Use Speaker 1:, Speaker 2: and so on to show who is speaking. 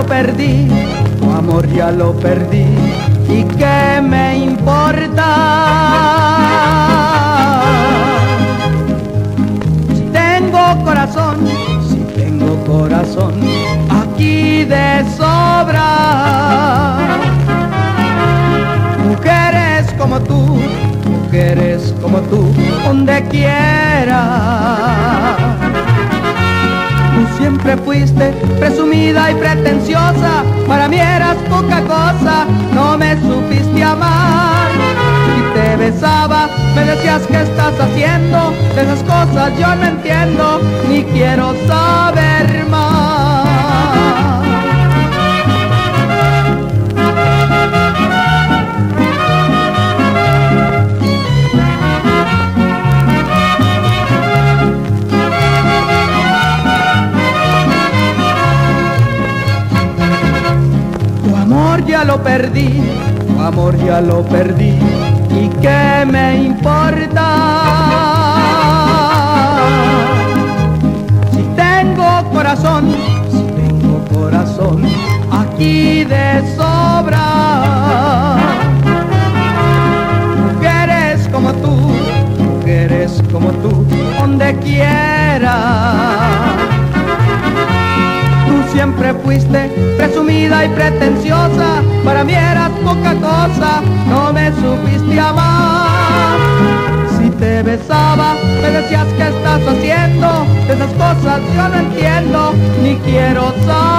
Speaker 1: perdí, tu amor ya lo perdí, ¿y qué me importa? Si tengo corazón, aquí de sobra. Mujeres como tú, donde quiera. Tú siempre fuiste presumida y pretenciosa, para mí eras poca cosa, no me supiste amar. Si te besaba, me decías qué estás haciendo, de esas cosas yo no entiendo, ni quiero saber más. Tu amor ya lo perdí, ¿y qué me importa? Si tengo corazón, aquí de sobra. Mujeres como tú, donde quiera. Siempre fuiste presumida y pretenciosa, para mí eras poca cosa, no me supiste amar. Si te besaba, me decías qué estás haciendo, de esas cosas yo no entiendo, ni quiero saber.